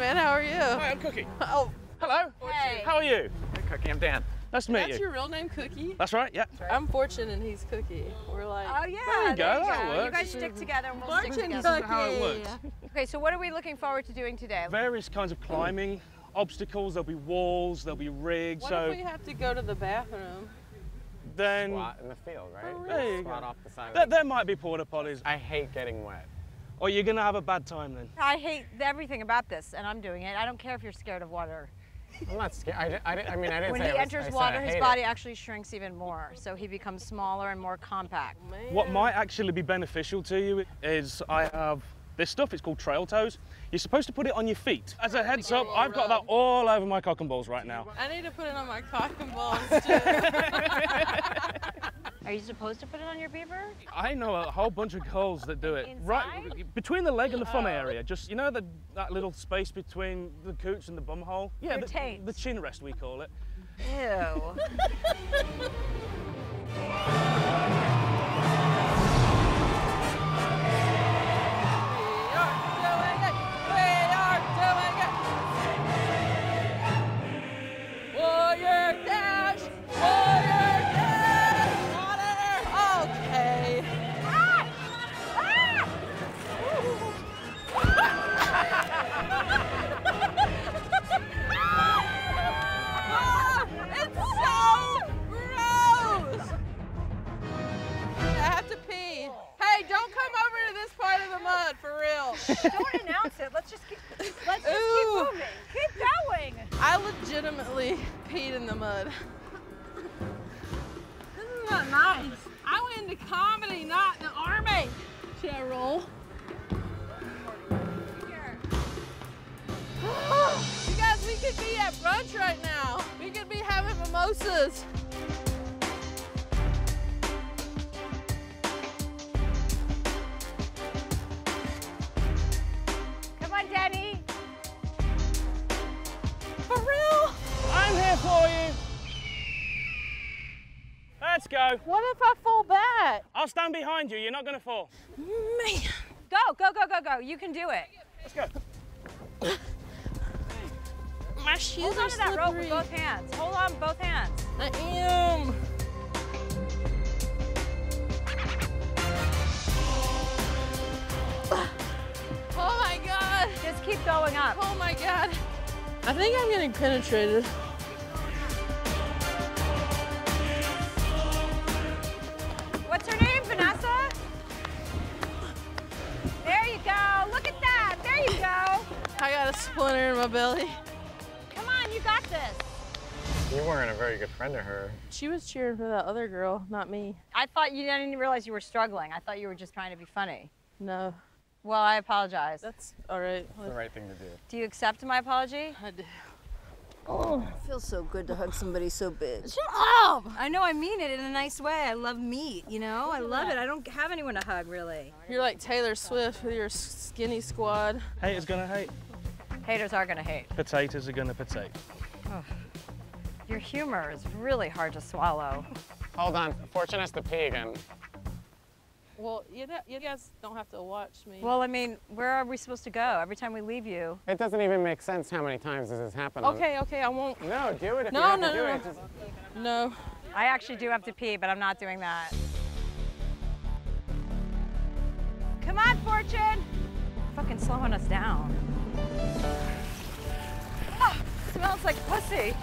man. How are you? Hi, I'm Cookie. Oh. Hello. Hey. How are you? Hey, Cookie, I'm Dan. Nice to meet That's you. your real name, Cookie? That's right, yeah. I'm Fortune and he's Cookie. We're like... Oh yeah, There you go, that works. You guys stick together and we'll Fortune stick This together. is how it works. Okay, so what are we looking forward to doing today? Various kinds of climbing, obstacles, there'll be walls, there'll be rigs. What if we have to go to the bathroom? Then Squat in the field, right? There you Squat go. off the side. There might be porta potties. I hate getting wet. Or you're gonna have a bad time then. I hate everything about this, and I'm doing it. I don't care if you're scared of water. I'm not scared. I mean, I didn't When say he I enters said water, I his hate body it. actually shrinks even more, so he becomes smaller and more compact. Man. What might actually be beneficial to you is I have this stuff, it's called trail toes. You're supposed to put it on your feet. As a heads up, I've got that all over my cock and balls right now. I need to put it on my cock and balls, too. Are you supposed to put it on your beaver? I know a whole bunch of girls that do it. Inside? Right between the leg and the thumb area. Just, you know that little space between the cooch and the bum hole? Yeah, Your taint. the chin rest we call it. Ew. Don't announce it. Let's just keep moving. Keep going. I legitimately peed in the mud. This is not nice. I went into comedy, not the army. Should I roll? You guys, we could be at brunch right now. We could be having mimosas. Danny. For real? I'm here for you. Let's go. What if I fall back? I'll stand behind you. You're not going to fall. Man. Go. You can do it. Let's go. My shoes Hold are on to that rope with slippery. both hands. Hold on, both hands. I am. Oh my God. Just keep going up. Oh my God. I think I'm getting penetrated. What's her name, Vanessa? There you go. Look at that. There you go. I got a splinter in my belly. Come on, you got this. You weren't a very good friend to her. She was cheering for that other girl, not me. I thought you didn't realize you were struggling. I thought you were just trying to be funny. No, Well, I apologize. that's all right. It's the right thing to do. Do you accept my apology? I do. Oh, it feels so good to hug somebody so big. Shut up! I know I mean it in a nice way. I love meat, you know? I love it. I don't have anyone to hug, really. You're like Taylor Swift with your skinny squad. Haters gonna hate. Haters are gonna hate. Potatoes are gonna potate. Oh. Your humor is really hard to swallow. Hold on. Fortune has to pee again. Well, you guys don't have to watch me. Well, I mean, where are we supposed to go? Every time we leave you. It doesn't even make sense how many times this has happened. Okay, I won't. No, do it if you No, have no, to do no, it. no. Just... No. I actually do have to pee, but I'm not doing that. Come on, Fortune! Fucking slowing us down. Oh, smells like pussy.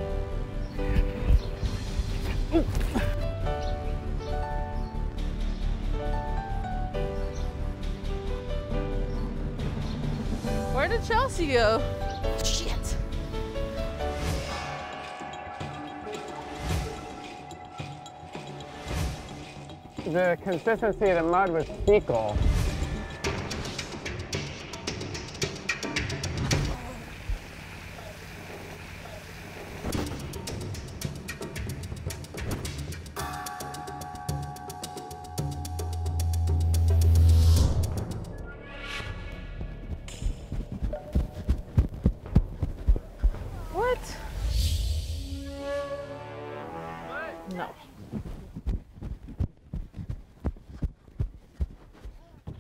Ooh. Where did Chelsea go? Shit. The consistency of the mud was fecal. What? No.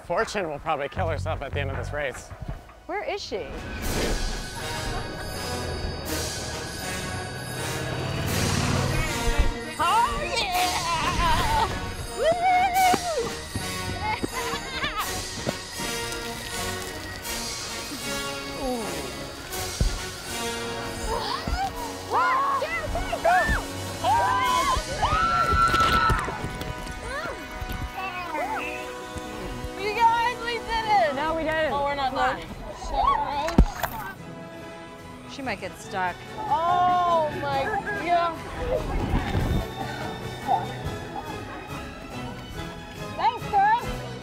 Fortune will probably kill herself at the end of this race. Where is she? Oh, yeah! Woo! One, two, three, go! You guys, we did it! No, we didn't. Oh, we're not done. She might get stuck. Oh my god. Thanks, girl.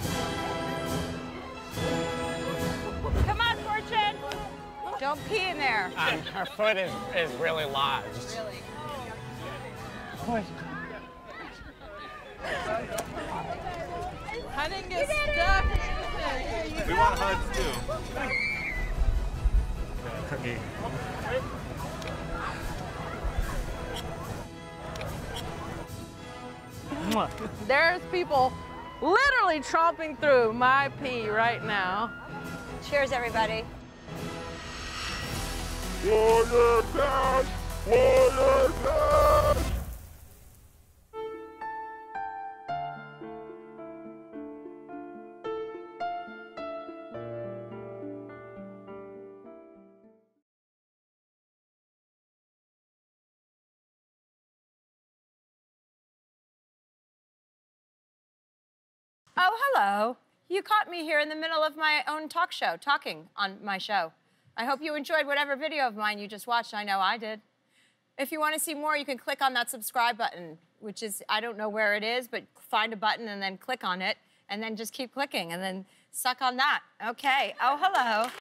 Come on, Fortune. Don't pee in there. Her foot is really lodged. I didn't get stuck. We want hugs too. Cookie. There's people literally tromping through my pee right now. Cheers, everybody. Oh, hello. You caught me here in the middle of my own talk show, talking on my show. I hope you enjoyed whatever video of mine you just watched. I know I did. If you want to see more, you can click on that subscribe button, which is, I don't know where it is, but find a button and then click on it, and then just keep clicking, and then suck on that. Okay. Oh, hello.